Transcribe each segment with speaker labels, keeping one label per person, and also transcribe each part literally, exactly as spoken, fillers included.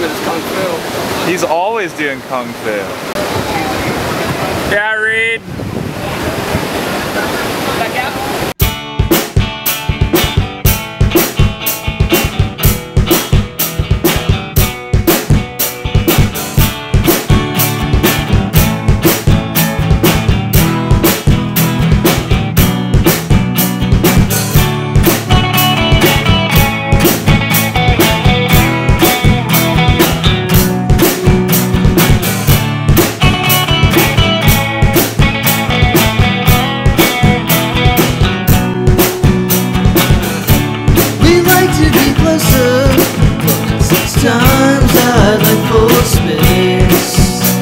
Speaker 1: with his kung fu.
Speaker 2: He's always doing kung fu. Yeah, Reed.
Speaker 1: Back out.
Speaker 3: Times I'd like for space.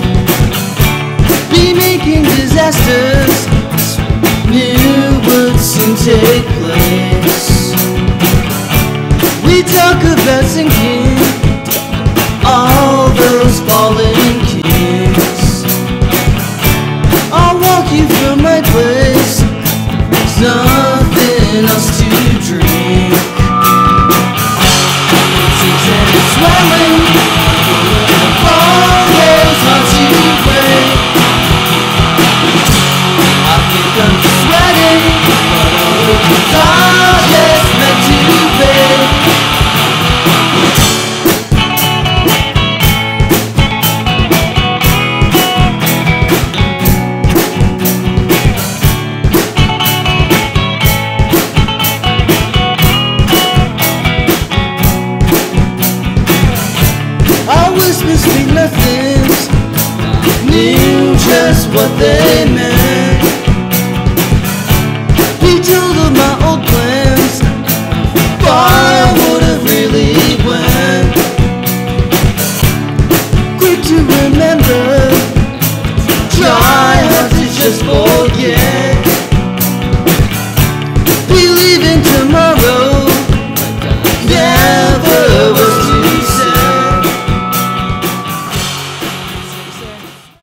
Speaker 3: Be making disasters new would soon take place. We talk about sinking all those fallen kings. I'll walk you from my place. There's nothing else to drink. Swelling, always hard to break. I think I'm sweating, but all just meant to be. Whispers speak nothings, knew just what they meant. He told them my old plans, far I would have really went. Quick to remember, try hard to just forget.